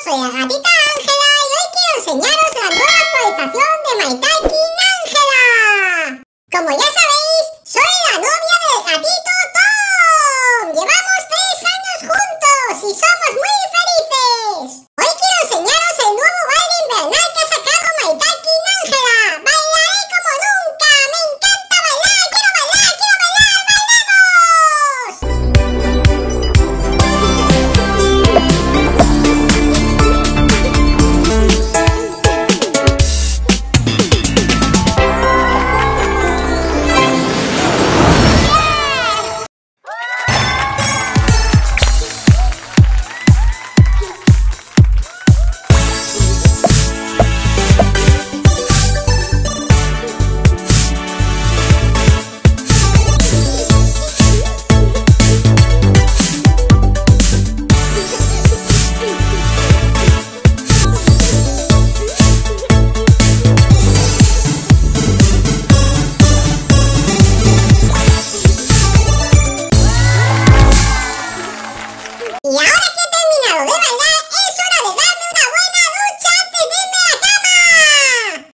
soy la gatita Ángela y hoy quiero enseñaros la nueva actualización de MyTalking Ángela. Como ya sabéis, soy la novia del gatito Tom. Llevamos 3 años juntos y somos muy felices. Hoy quiero enseñaros el nuevo baile invernal que ha sacado MyTalking Ángela. Bailaré como nunca. Me encanta bailar. Quiero bailar, quiero bailar. Y ahora que he terminado de bailar, es hora de darme una buena ducha antes de irme a la cama.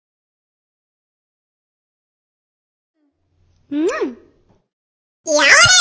Y ahora